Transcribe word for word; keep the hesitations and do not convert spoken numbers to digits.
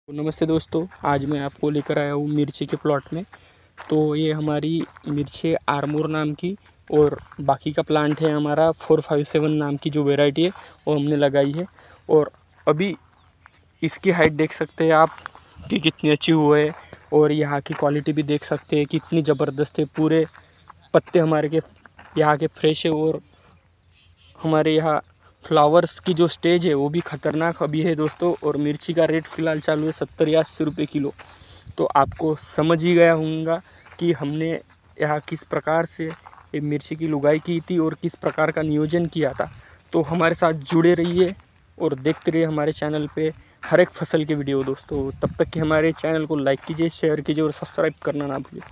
नमस्ते दोस्तों, आज मैं आपको लेकर आया हूँ मिर्ची के प्लॉट में। तो ये हमारी मिर्ची आर्मोर नाम की और बाकी का प्लांट है हमारा फोर फाइव सेवन नाम की जो वैरायटी है वो हमने लगाई है। और अभी इसकी हाइट देख सकते हैं आप कि कितनी अच्छी हुई है और यहाँ की क्वालिटी भी देख सकते हैं कितनी ज़बरदस्त है। पूरे पत्ते हमारे के यहाँ के फ्रेश है और हमारे यहाँ फ्लावर्स की जो स्टेज है वो भी ख़तरनाक अभी है दोस्तों। और मिर्ची का रेट फ़िलहाल चालू है सत्तर या अस्सी रुपये किलो। तो आपको समझ ही गया होगा कि हमने यहाँ किस प्रकार से ये मिर्ची की लुगाई की थी और किस प्रकार का नियोजन किया था। तो हमारे साथ जुड़े रहिए और देखते रहिए हमारे चैनल पे हर एक फसल के वीडियो दोस्तों। तब तक कि हमारे चैनल को लाइक कीजिए, शेयर कीजिए और सब्सक्राइब करना ना भूलिए।